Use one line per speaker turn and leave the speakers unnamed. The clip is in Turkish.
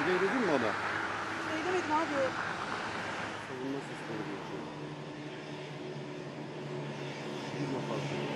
Şey dedin mi ona?
Şey demedim abi.
Savunma sistemi geçiyor. Girme fazla.